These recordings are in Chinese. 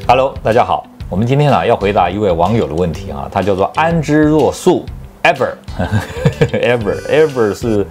Hello， 大家好，我们今天要回答一位网友的问题他叫做安之若素 ever 是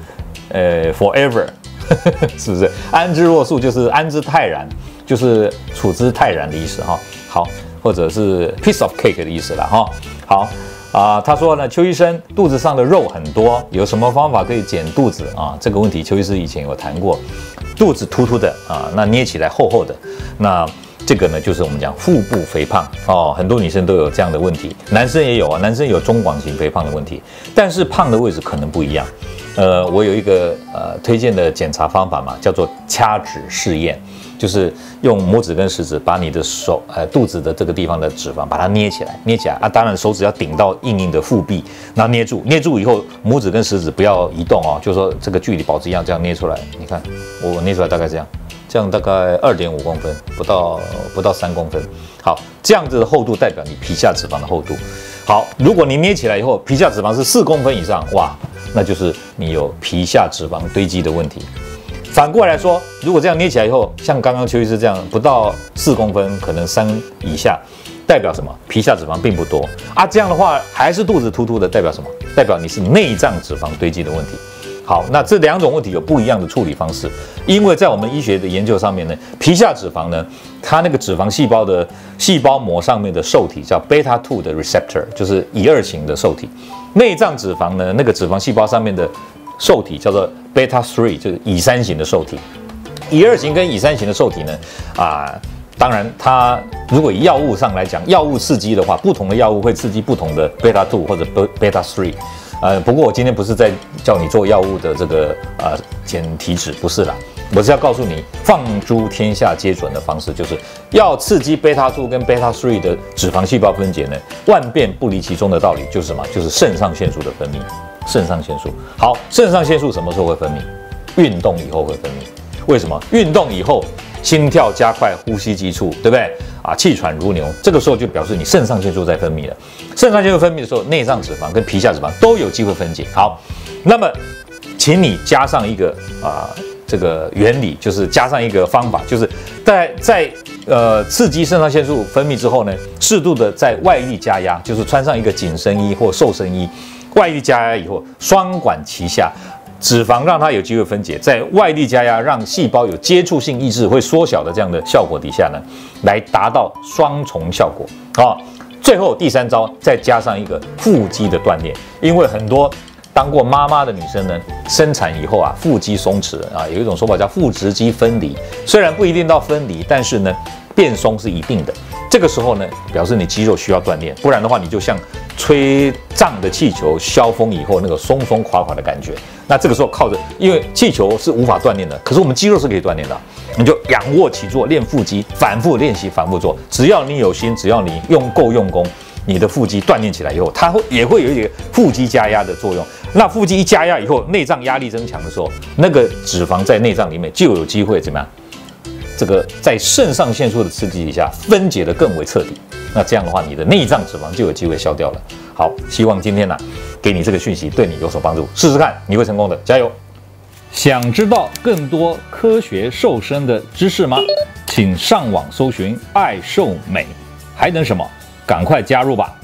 forever 是不是？安之若素就是安之泰然，就是处之泰然的意思好，或者是 piece of cake 的意思啦好他说呢，邱医生肚子上的肉很多，有什么方法可以减肚子这个问题邱医师以前有谈过，肚子凸凸的那捏起来厚厚的，那这个呢就是我们讲腹部肥胖很多女生都有这样的问题，男生也有男生有中广型肥胖的问题，但是胖的位置可能不一样。我有一个推荐的检查方法嘛，叫做掐指试验，就是用拇指跟食指把你的手肚子的这个地方的脂肪把它捏起来当然手指要顶到硬硬的腹壁，然后捏住以后，拇指跟食指不要移动就是说这个距离保持一样，这样捏出来，你看我捏出来大概这样大概2.5公分，不到3公分。好，这样子的厚度代表你皮下脂肪的厚度。好，如果你捏起来以后皮下脂肪是4公分以上，哇，那就是你有皮下脂肪堆积的问题。反过来说，如果这样捏起来以后，像刚刚邱医师这样不到4公分，可能3以下，代表什么？皮下脂肪并不多这样的话还是肚子凸凸的，代表什么？代表你是内脏脂肪堆积的问题。好，那这2种问题有不一样的处理方式，因为在我们医学的研究上面呢，皮下脂肪呢，它那个脂肪细胞的细胞膜上面的受体叫 beta 2的 receptor， 就是乙2型的受体。内脏脂肪呢，那个脂肪细胞上面的受体叫做 beta 3， 就是乙3型的受体。乙2型跟乙3型的受体呢，当然它如果以药物上来讲，药物刺激的话，不同的药物会刺激不同的 beta 2或者 beta 3。不过我今天不是在叫你做药物的这个减体脂，不是啦，我是要告诉你放诸天下皆准的方式，就是要刺激贝塔2跟贝塔3的脂肪细胞分解呢，万变不离其宗的道理就是什么？就是肾上腺素的分泌。肾上腺素，好，肾上腺素什么时候会分泌？运动以后会分泌。为什么？运动以后心跳加快，呼吸急促，对不对？气喘如牛，这个时候就表示你肾上腺素在分泌了。肾上腺素分泌的时候，内脏脂肪跟皮下脂肪都有机会分解。好，那么请你加上一个这个原理，就是加上一个方法，就是在刺激肾上腺素分泌之后呢，适度的在外力加压，就是穿上一个紧身衣或瘦身衣，外力加压以后，双管齐下。脂肪让它有机会分解，在外力加压让细胞有接触性抑制会缩小的这样的效果底下呢，来达到双重效果最后第3招再加上一个腹肌的锻炼，因为很多当过妈妈的女生呢，生产以后腹肌松弛有一种说法叫腹直肌分离，虽然不一定到分离，但是呢变松是一定的。这个时候呢，表示你肌肉需要锻炼，不然的话你就像吹胀的气球消风以后那个松松垮垮的感觉。那这个时候靠着，因为气球是无法锻炼的，可是我们肌肉是可以锻炼的，你就仰卧起坐练腹肌，反复练习，反复做，只要你有心，只要你用功，你的腹肌锻炼起来以后，它也会有一个腹肌加压的作用。那腹肌一加压以后，内脏压力增强的时候，那个脂肪在内脏里面就有机会怎么样？这个在肾上腺素的刺激底下分解得更为彻底，那这样的话，你的内脏脂肪就有机会消掉了。好，希望今天给你这个讯息对你有所帮助，试试看，你会成功的，加油！想知道更多科学瘦身的知识吗？请上网搜寻爱瘦美，还等什么？赶快加入吧！